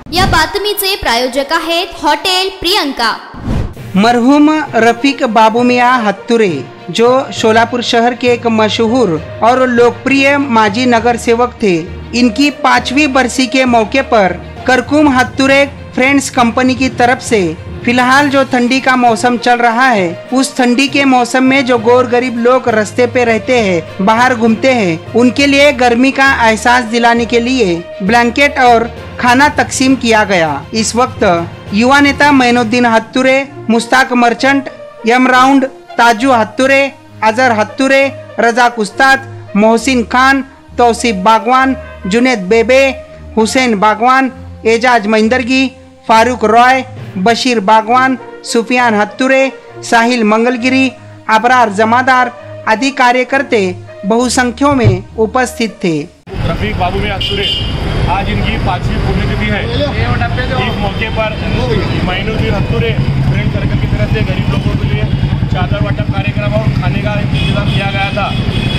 या बातमीचे प्रायोजक आहेत हॉटेल प्रियंका। मरहूम रफीक बाबू मियां हत्तुरे जो शोलापुर शहर के एक मशहूर और लोकप्रिय माजी नगर सेवक थे, इनकी 5वीं बरसी के मौके पर करकुम हत्तुरे फ्रेंड्स कंपनी की तरफ से फिलहाल जो ठंडी का मौसम चल रहा है, उस ठंडी के मौसम में जो गौर गरीब लोग रास्ते पे रहते हैं, बाहर घूमते हैं, उनके लिए गर्मी का एहसास दिलाने के लिए ब्लैंकेट और खाना तकसीम किया गया। इस वक्त युवा नेता मैनुद्दीन हत्तुरे, मुश्ताक मर्चेंट, यम राउंड, ताजू हत्तुरे, अजहर हत्तुरे, रजाक उस्ताद, मोहसिन खान, तौसीफ बागवान, जुनेद बेबे, हुसैन बागवान, एजाज महिंदरगी, फारूक रॉय, बशीर बागवान, सुफियान हत्तुरे, साहिल मंगलगिरी, अबरार जमादार आदि कार्यकर्ते बहुसंख्यों में उपस्थित थे। रफीक बाबू मियां हत्तुरे आज इनकी 5वीं पुण्यतिथि है। इस मौके पर मैनुद्दीन हत्तुरे फ्रेंड सर्कल की तरफ से गरीब लोगों के लिए चादर वाटप कार्यक्रम और खाने का इंतजाम किया गया था।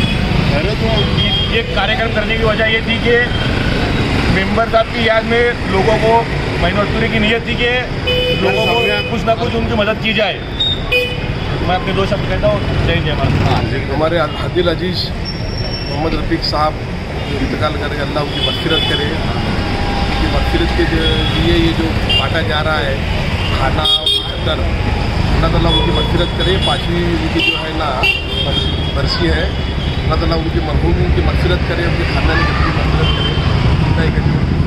ये कार्यक्रम करने की वजह ये थी कि मेंबर साहब की याद में लोगों को मैनुद्दीन हत्तुरे की नीयत थी कि लोगों को कुछ ना कुछ उनकी मदद की जाए। मैं अपने 2 शब्द कहता हूँ। जय जय माता। हमारे हदील अजीज मोहम्मद रफीक साहब इंतकाल करके अल्लाह उनकी मग़फ़िरत करे। उनकी मग़फ़िरत के लिए ये जो बांटा जा रहा है खाना और चादर, अल्लाह ताला उनकी मग़फ़िरत करे। 5वीं उनकी जो है ना बरसी है, अल्लाह ताला उनकी मरहूम की मग़फ़िरत करे, उनके खानदान की मग़फ़िरत करे।